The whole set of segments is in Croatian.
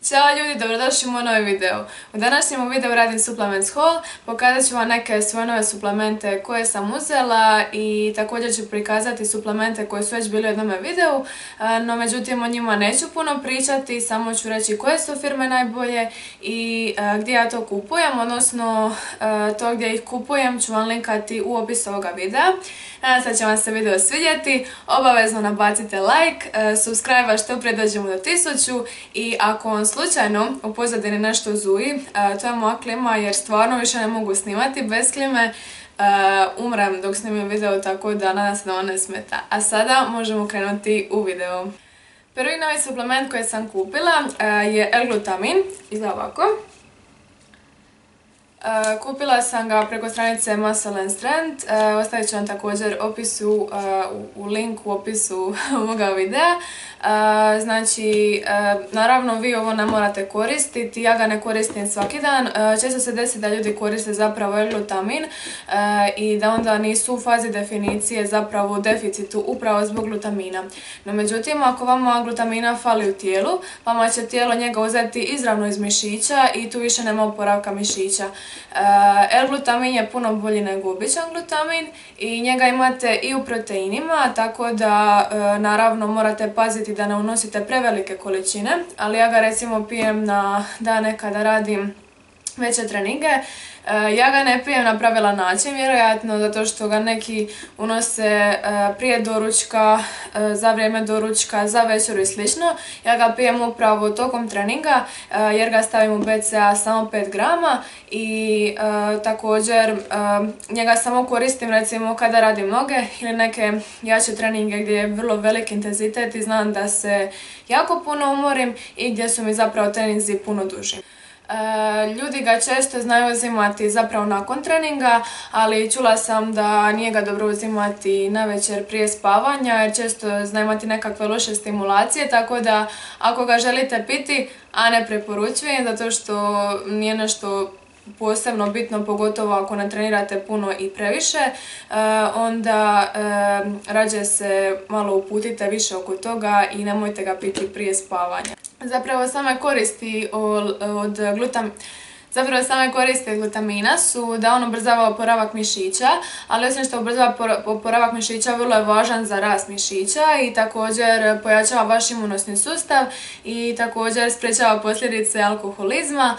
Ćao ljudi, dobrodošli u moj novi video. U današnjem videu radim Supplements haul, pokazat ću vam neke svoje nove suplemente koje sam uzela i također ću prikazati suplemente koji su već bili u jednom videu, no međutim o njima neću puno pričati, samo ću reći koje su firme najbolje i gdje ja to kupujem, odnosno to gdje ih kupujem ću vam linkati u opisu ovoga videa. Nadam se da će vam se video svidjeti, obavezno nabacite like, subscribe što prije dođemo do 1000 i ako vam slučajno u pozadini nešto zuji, to je moja klima jer stvarno više ne mogu snimati bez klime, umrem dok snimim video, tako da nadam se da vam ne smeta. A sada možemo krenuti u video. Prvi novi suplement koji sam kupila je L-glutamin, izgleda ovako. Kupila sam ga preko stranice Muscle & Strength, ostavit ću vam također u link u opisu ovoga videa. Znači, naravno vi ovo ne morate koristiti, ja ga ne koristim svaki dan, često se desi da ljudi koriste zapravo L-glutamin i da onda nisu u fazi definicije zapravo u deficitu upravo zbog glutamina. No međutim, ako vama glutamina fali u tijelu, vama će tijelo njega uzeti izravno iz mišića i tu više nema oporavka mišića. L-glutamin je puno bolji nego običan glutamin i njega imate i u proteinima, tako da naravno morate paziti da ne unosite prevelike količine, ali ja ga recimo pijem na dane kada radim veće treninge. Ja ga ne pijem na pravilan način, vjerojatno zato što ga neki unose prije doručka, za vrijeme doručka, za večeru i slično. Ja ga pijem upravo tokom treninga jer ga stavim u BCA samo 5 grama i također njega samo koristim recimo kada radim noge ili neke jače treninge gdje je vrlo velik intenzitet i znam da se jako puno umorim i gdje su mi zapravo treninzi puno duži. Ljudi ga često znaju uzimati zapravo nakon treninga, ali čula sam da nije ga dobro uzimati navečer prije spavanja jer često zna imati nekakve loše stimulacije, tako da ako ga želite piti, a ne preporučujem zato što nije nešto posebno bitno, pogotovo ako ne trenirate puno i previše, onda rađe se malo uputite više oko toga i nemojte ga piti prije spavanja. Zapravo same koristi od glutamina su da on ubrzava oporavak mišića, ali osim što ubrzava oporavak mišića vrlo je važan za rast mišića i također pojačava vaš imunosni sustav i također sprečava posljedice alkoholizma,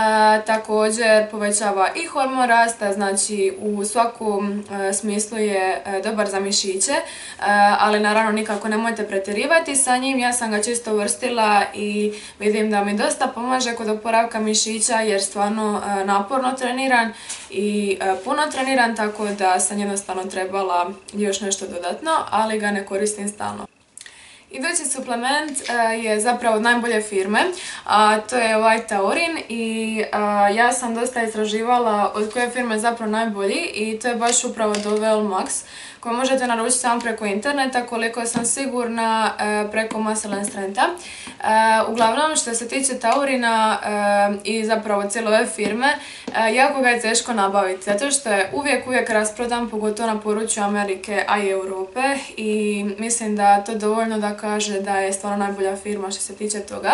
također povećava i hormon rasta, znači u svakom smislu je dobar za mišiće, ali naravno nikako nemojte pretjerivati sa njim. Ja sam ga čisto uvrstila i vidim da mi dosta pomaže kod oporavka mišića jer stvarno naporno treniran i puno treniran, tako da sam jednostavno trebala još nešto dodatno, ali ga ne koristim stalno. Idući suplement je zapravo od najbolje firme, a to je White Taurin i ja sam dosta istraživala od koje firme je zapravo najbolji i to je baš upravo Dovel Max koji možete naručiti samo preko interneta, koliko sam sigurna preko Muscle & Strengtha. Uglavnom što se tiče taurina i zapravo cijele ove firme, jako ga je teško nabaviti zato što je uvijek rasprodan, pogotovo na području Amerike, a i Europe, i mislim da to dovoljno da kaže da je stvarno najbolja firma što se tiče toga.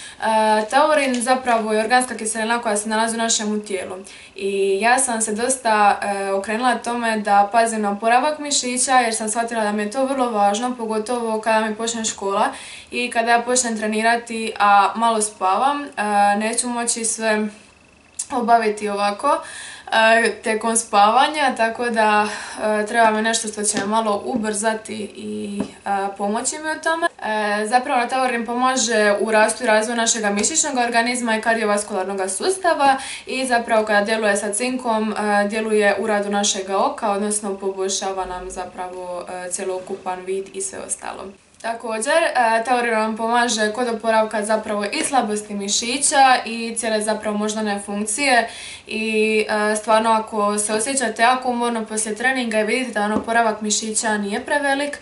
Taurin zapravo je organska kiselina koja se nalazi u našem tijelu i ja sam se dosta okrenula tome da pazim na oporavak mišića jer sam shvatila da mi je to vrlo važno, pogotovo kada mi počne škola i kada ja počnem trenirati a malo spavam, neću moći sve obaviti ovako tijekom spavanja, tako da treba mi nešto što će me malo ubrzati i pomoći mi u tome. Zapravo taurin pomaže u rastu i razvoju našeg mišićnog organizma i kardiovaskularnog sustava i zapravo kada djeluje sa cinkom djeluje u radu našeg oka, odnosno poboljšava nam zapravo cjelokupan vid i sve ostalo. Također, taurin vam pomaže kod oporavka zapravo i slabosti mišića i cijele zapravo moždane funkcije i stvarno ako se osjećate jako umorno poslije treninga i vidite da oporavak mišića nije prevelik,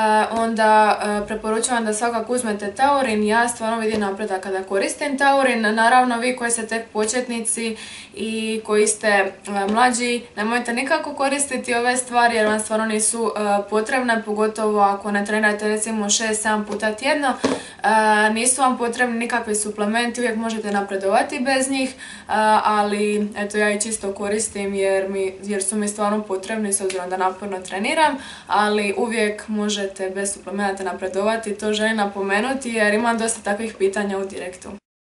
onda preporučujem da svakako uzmete taurin. Ja stvarno vidim napredak kada koristim taurin. Naravno vi koji ste tek početnici i koji ste mlađi, nemojte nikako koristiti ove stvari jer vam stvarno nisu potrebne, pogotovo ako ne trenirate recimo recimo 6-7 puta tjedno. Nisu vam potrebni nikakvi suplementi, uvijek možete napredovati bez njih, ali eto ja ih čisto koristim jer su mi stvarno potrebni s obzirom da naporno treniram, ali uvijek možete bez suplementa napredovati, to želim napomenuti jer imam dosta takvih pitanja u direktu.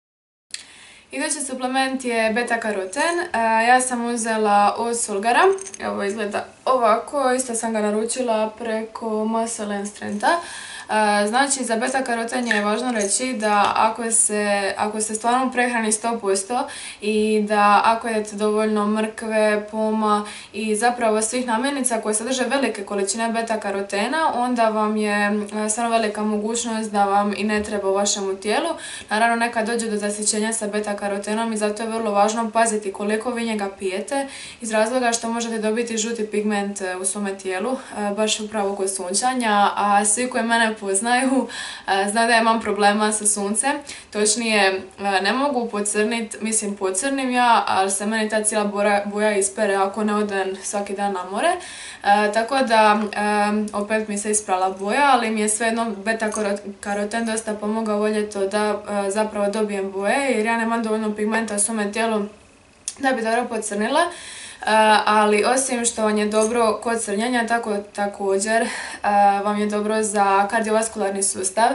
Idući suplement je beta karoten. Ja sam uzela od Solgara, evo izgleda ovako, isto sam ga naručila preko Muscle & Strengtha. Znači za beta karoten je važno reći da ako se stvarno prehrani 100% i da ako jedete dovoljno mrkve, poma i zapravo svih namirnica koje sadrže velike količine beta karotena, onda vam je stvarno velika mogućnost da vam i ne treba u vašemu tijelu. Naravno nekad dođe do zasićenja sa beta karotenom i zato je vrlo važno paziti koliko vi njega pijete, iz razloga što možete dobiti žuti pigment u svome tijelu, baš upravo kod sunčanja, a svi koji mene poznaju znaju da imam problema sa suncem, točnije ne mogu pocrnit, mislim pocrnim ja, ali se meni ta cijela boja ispere ako ne odem svaki dan na more, tako da opet mi se isprala boja, ali mi je svejedno beta karoten dosta pomogao ovo ljeto da zapravo dobijem boje jer ja nemam dovoljno pigmenta u svome tijelu da bi dobro pocrnila. Ali osim što vam je dobro kod crnjenja, također vam je dobro za kardiovaskularni sustav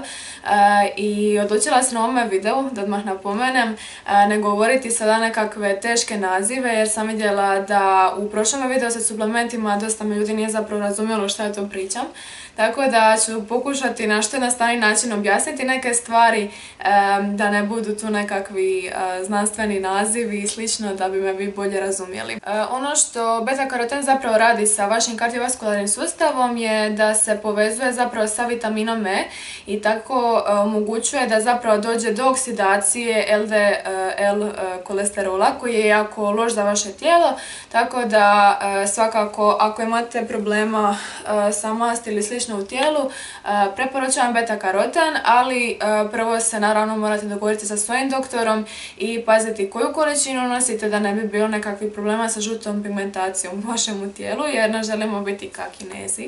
i odlučila sam na ovome videu, da odmah napomenem, ne govoriti sada nekakve teške nazive jer sam vidjela da u prošlom videu sa suplementima dosta me ljudi nije zapravo razumjelo šta ja to pričam. Tako da ću pokušati na što jednostavniji način objasniti neke stvari, da ne budu tu nekakvi znanstveni nazivi i slično, da bi me vi bolje razumjeli. Ono što beta karoten zapravo radi sa vašim kardiovaskularnim sustavom je da se povezuje zapravo sa vitaminom E i tako omogućuje da zapravo dođe do oksidacije LDL kolesterola koji je jako loš za vaše tijelo, tako da svakako ako imate problema sa masti ili slično u tijelu, preporučujem beta karoten, ali prvo se naravno morate dogovoriti sa svojim doktorom i paziti koju količinu nosite da ne bi bilo nekakvih problema sa žutom pigmentacijom u vašemu tijelu jer ne želimo biti ka Kinezi.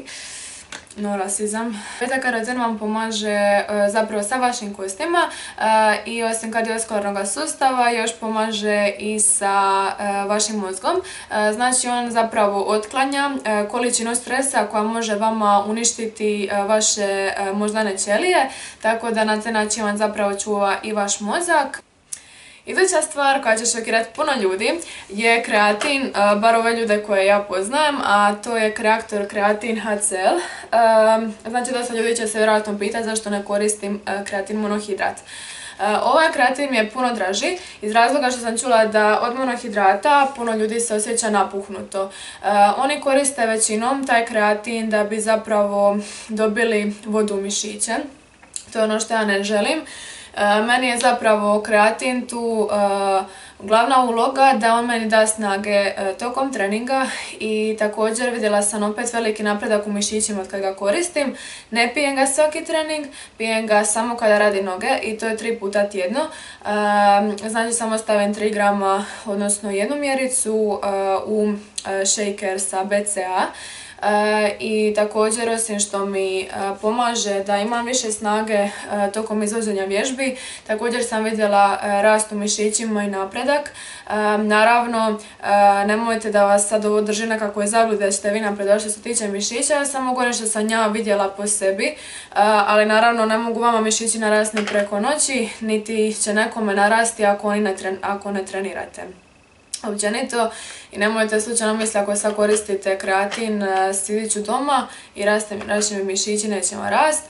No rasizam. Beta karoten vam pomaže zapravo sa vašim kostima i osim kardiovaskularnog sustava još pomaže i sa vašim mozgom. Znači on zapravo otklanja količinu stresa koja može vama uništiti vaše moždane ćelije, tako da na taj način vam zapravo čuva i vaš mozak. Iduća stvar koja će šokirati puno ljudi je kreatin, bar ove ljude koje ja poznajem, a to je Creactor Creatin HCl. Znači dosta ljudi će se vjerojatno pitati zašto ne koristim kreatin monohidrat. Ovaj kreatin mi je puno draži iz razloga što sam čula da od monohidrata puno ljudi se osjeća napuhnuto. Oni koriste većinom taj kreatin da bi zapravo dobili vodu u mišiće. To je ono što ja ne želim. Meni je zapravo kreatin tu glavna uloga da on meni da snage tokom treninga i također vidjela sam opet veliki napredak u mišićima od kada ga koristim. Ne pijem ga svaki trening, pijem ga samo kada radim noge i to je 3 puta tjedno. Znači samo stavim 3 grama, odnosno jednu mjericu u shaker sa BCA. I također osim što mi pomaže da imam više snage tokom izvođenja vježbi, također sam vidjela rast u mišićima i napredak. Naravno, nemojte da vas sad ovo drži nekakve zablude da ćete vi napredovati što se tiče mišića, ja samo govorim što sam ja vidjela po sebi, ali naravno ne mogu vama mišići narasti preko noći, niti će nekome narasti ako ne trenirate. Općenito i nemojte slučajno misliti ako sad koristite kreatin, sidit ću doma i raste mi mišići, nećemo rast.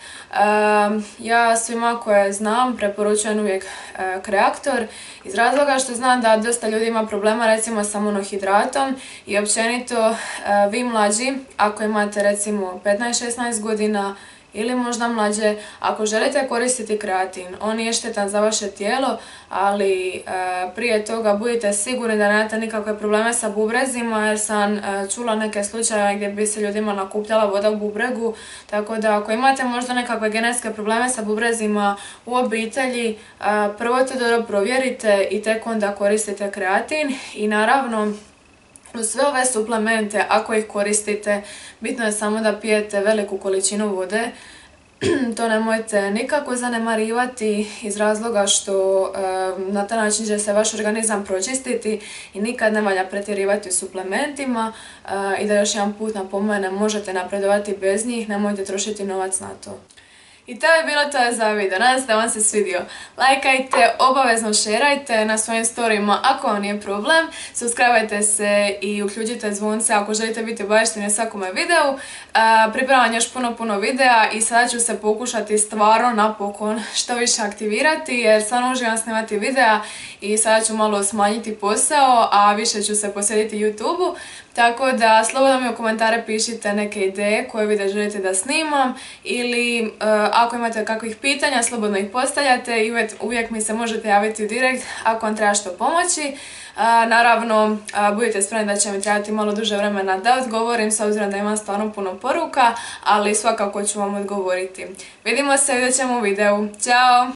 Ja svima koje znam preporučujem uvijek Creactor iz razloga što znam da dosta ljudi ima problema recimo sa monohidratom i općenito vi mlađi ako imate recimo 15-16 godina ili možda mlađe, ako želite koristiti kreatin, on nije štetan za vaše tijelo, ali prije toga budite sigurni da nemate nikakve probleme sa bubrezima, jer sam čula neke slučaje gdje bi se ljudima nakupljala voda u bubregu, tako da ako imate možda nekakve genetske probleme sa bubrezima u obitelji, prvo to dobro provjerite i tek onda koristite kreatin i naravno uz sve ove suplemente, ako ih koristite, bitno je samo da pijete veliku količinu vode, to nemojte nikako zanemarivati iz razloga što na taj način će se vaš organizam pročistiti i nikad ne valja pretjerivati u suplementima i da još jedan put napomenem, možete napredovati bez njih, nemojte trošiti novac na to. I to je bilo to za video, nadam se da vam se svidio. Lajkajte, obavezno šerajte na svojim storijima ako vam nije problem, subscribeajte se i uključite zvonce ako želite biti obavešteni o svakome videu. Pripremam još puno videa i sada ću se pokušati stvarno napokon što više aktivirati jer stvarno uživam snimati videa i sada ću malo smanjiti posao, a više ću se posvetiti YouTube-u. Tako da slobodno mi u komentare pišite neke ideje koje videa želite da snimam ili ako imate kakvih pitanja slobodno ih postavljate i uvijek mi se možete javiti direkt ako vam treba što pomoći. Naravno, budite spremni da će mi trebati malo duže vremena da odgovorim s obzirom da imam stvarno puno poruka, ali svakako ću vam odgovoriti. Vidimo se, vidjet ćemo u videu. Ćao!